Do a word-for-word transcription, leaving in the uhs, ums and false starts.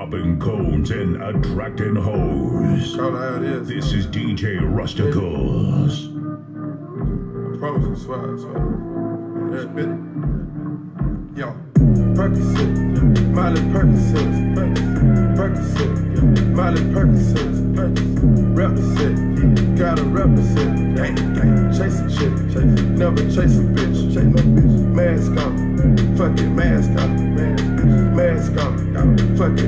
Popping cones and attracting hoes. Call it how it is. This is D J Rusticles. I promise you, swear, I swear. Yeah, bit it. Yo, Percocet, Miley Percocet, Percocet, Miley Percocet, represent, gotta represent, gang, gang, chase a chick, chase, never chase a bitch, chase no bitch, mask on, fuck it, mask on, mask on, fuck it.